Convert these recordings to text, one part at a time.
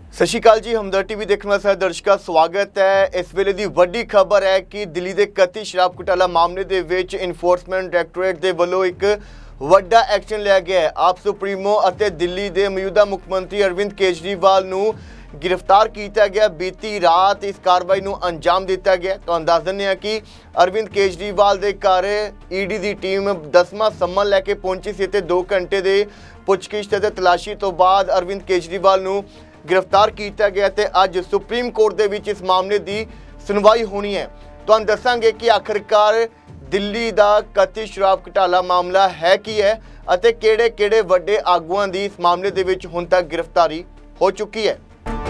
सत श्री अकाल जी, हमदर्द टीवी देखने वाले दर्शकों स्वागत है। इस वेले दी वड्डी खबर है कि दिल्ली के कथित शराब घोटाला मामले दे विच इनफोर्समेंट डायरैक्टोरेट दे वल्लों एक वड्डा एक्शन लिया गया है। आप सुप्रीमो अते दिल्ली के मौजूदा मुख्यमंत्री अरविंद केजरीवाल नूं गिरफ्तार किया गया। बीती रात इस कार्रवाई नूं अंजाम दिता गया। तो अंदाज़ दिंदे हां कि अरविंद केजरीवाल दे घर ईडी की टीम 10वां सम्मन लैके पहुंची सी ते 2 घंटे दे पुछगिछ ते तलाशी तो बाद अरविंद केजरीवाल नूं गिरफ्तार किया गया। तो अज सुप्रीम कोर्ट दे विच इस मामले की सुनवाई होनी है। तो हम दसांगे कि आखिरकार दिल्ली का कथित शराब घोटाला मामला है की है अते किहड़े-किहड़े वड्डे आगुआं दी इस मामले दे विच हुण तक गिरफ्तारी हो चुकी है।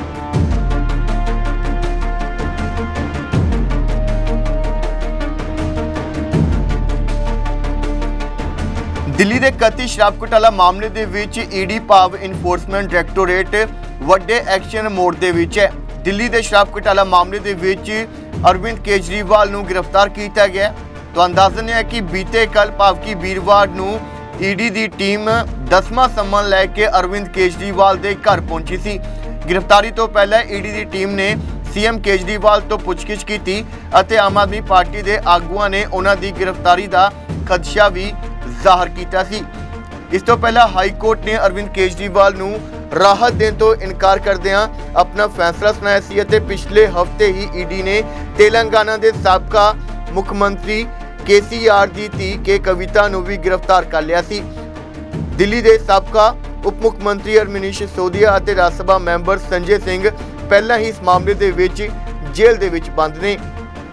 दिल्ली के कथित शराब घोटाला मामले दे विच ईडी भाव इनफोर्समेंट डायरैक्टोरेट वड्डे एक्शन मोड दे विच है। दिल्ली के शराब घोटाला मामले दे विच अरविंद केजरीवाल नूं गिरफ्तार किया गया। तो अंदाज़ा है कि बीते कल भाव की वीरवार नूं ईडी की टीम 10वां सम्मन लैके अरविंद केजरीवाल के घर पहुंची सी। गिरफ्तारी तो पहले ईडी की टीम ने सीएम केजरीवाल तो पुछगिछ की अते आम आदमी पार्टी के आगुआं ने उन्हां दी गिरफ्तारी का खदशा भी जाहिर किया सी। इस तो पहला हाई कोर्ट ने अरविंद केजरीवाल नूं राहत देने तो इनकार करदिआं अपना फैसला सुनाया सी अते पिछले हफ्ते ही ईडी ने तेलंगाना के साबका मुख्यमंत्री केसीआर दी धी के कविता नूं भी गिरफ्तार कर लिया सी। दिल्ली के साबका उप मुख्यमंत्री मनीष सिसोदिया अते राज्य सभा मैंबर संजय सिंह पहला ही इस मामले दे विच जेल दे विच बंद ने।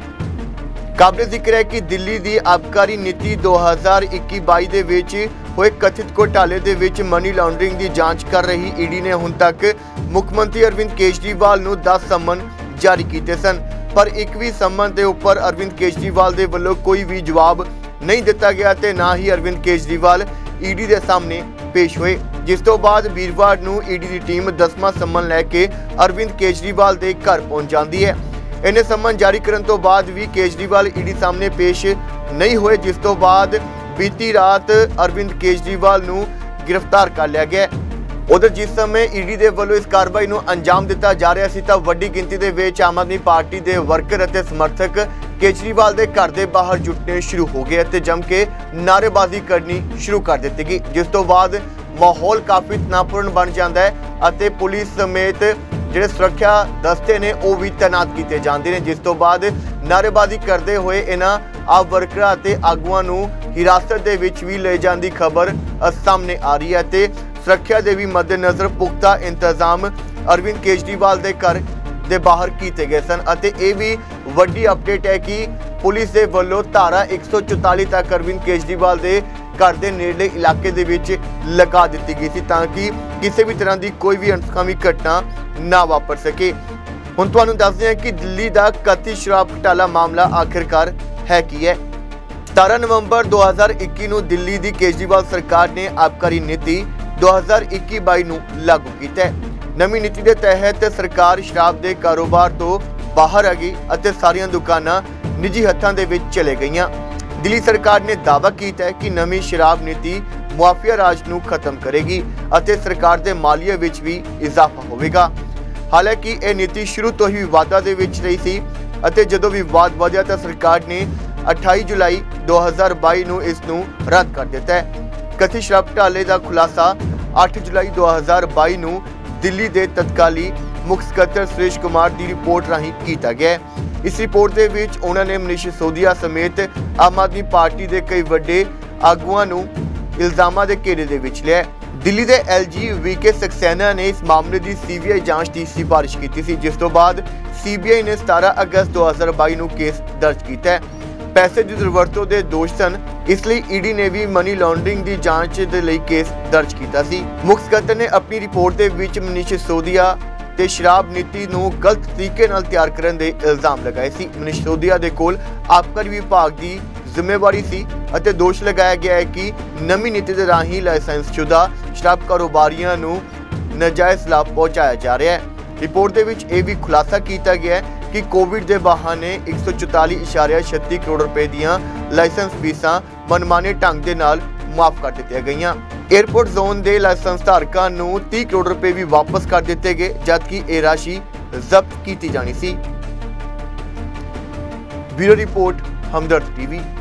काबिल जिक्र है कि दिल्ली की आबकारी नीति 2021-22 दे विच होए कथित घोटाले दे विच मनी लॉन्ड्रिंग की जांच कर रही ईडी ने हुण तक मुख्यमंत्री अरविंद केजरीवाल नूं 10 सम्मन जारी किए सन, पर एक भी सम्मन के उपर अरविंद केजरीवाल के वल्लों कोई भी जवाब नहीं दिता गया ते ना ही अरविंद केजरीवाल ईडी के सामने पेश हुए। जिस तो बाद वीरवार नूं ईडी की टीम 10वां सम्मन लैके अरविंद केजरीवाल के घर पहुंच जाती है। इन्हें सम्मन जारी करने तो बाद भी केजरीवाल ईडी सामने पेश नहीं हुए, जिस तो बाद बीती रात अरविंद केजरीवाल नूं गिरफ्तार कर लिया गया। उधर जिस समय ईडी के वल्लों इस कार्रवाई नूं अंजाम दिता जा रहा सी तां वड्डी गिनती दे विच आम आदमी पार्टी के वर्कर अते समर्थक केजरीवाल के घर के बाहर जुटने शुरू हो गए ते जम के नारेबाजी करनी शुरू कर दी गई, जिस तो बाद माहौल काफ़ी तनावपूर्ण बन जाता है अते पुलिस समेत ਜਿਹੜੇ सुरक्षा दस्ते ने वो भी तैनात किए जाते हैं। जिस तो बाद नारेबाजी करते हुए इन्हां आप वर्करां ते आगुआं नूं हिरासत दे विच भी ले जाने की खबर सामने आ रही है ते सुरक्षा के भी मद्देनज़र पुख्ता इंतजाम अरविंद केजरीवाल के घर के बाहर किए गए सन अते ये भी वड्डी अपडेट है कि पुलिस के वल्लों धारा 144 तक अरविंद केजरीवाल के घर के नेड़ले इलाके दे विच लगा दी गई थी ताकि किसी भी तरह की कोई भी अनसुखावी घटना ना वापर सके। हुण तुहानूं दसदे हां कि दिल्ली का कथित शराब घोटाला मामला आखिरकार है की है। 17 नवंबर 2021 नूं दिल्ली की केजरीवाल सरकार ने आबकारी नीति 2021-22 नूं लागू किया है। नवी नीति के तहत सरकार शराब के कारोबार तो बाहर आ गई और सारियां दुकानां निजी हत्थां दे विच चले गईयां। दिल्ली सरकार ने दावा किया है कि नवी शराब नीति माफिया राज नूं खत्म करेगी और सरकार के मालीए विच भी इजाफा होवेगा। हालांकि यह नीति शुरू तो ही विवादां दे विच रही सी अते जदों विवाद वधिया तो सरकार ने 28 जुलाई 2022 नूं इस नूं रद्द कर दिता है। कथित शराब घोटाले का खुलासा 8 जुलाई 2022 नूं दिल्ली के तत्काली मुख्य सकत्तर सुरेश कुमार की रिपोर्ट राही किया गया है। इस रिपोर्ट के विच उन्होंने मनीष सिसोदिया समेत आम आदमी पार्टी के कई वड्डे आगुआं नूं इल्जामां दे घेरे दे विच लिया। दिल्ली के LG VK सक्सेना ने इस मामले की CBI जांच की सिफारिश की थी, जिस तो बाद CBI ने 17 अगस्त 2022 नूं केस दर्ज किया है। पैसे की दुर्वरतों के दोष सन, इसलिए ईडी ने भी मनी लॉन्ड्रिंग की जांच के लिए केस दर्ज किया। मुख्य सकत्तर ने अपनी रिपोर्ट के विच मनीष सिसोदिया ते शराब नीति नूं गलत तरीके नाल तैयार करने के इल्जाम लगाए सी। मनीष सिसोदिया दे कोल आबकारी विभाग की जिम्मेवारी सी अते दोष लगाया गया है कि नवी नीति के राही लाइसेंसशुदा शराब कारोबारियों नूं नाजायज़ लाभ पहुंचाया जा रहा है। रिपोर्ट के विच यह भी खुलासा किया गया है कि कोविड के बहाने 144.36 करोड़ रुपए दीयां लाइसेंस फीसां मनमाने ढंग दे नाल ਮਾਫ ਕਰ ਦਿੱਤੀਆਂ ਗਈਆਂ। 에ਅਰਪੋਰਟ ਜ਼ੋਨ ਦੇ ਲਾਇਸੈਂਸ ਧਾਰਕਾਂ ਨੂੰ 30 ਕਰੋੜ ਰੁਪਏ ਵੀ ਵਾਪਸ ਕਰ ਦਿੱਤੇ ਗਏ, ਜਦਕਿ ਇਹ ਰਾਸ਼ੀ ਜ਼ਬਤ ਕੀਤੀ ਜਾਣੀ ਸੀ। Bureau report, Hamdard TV.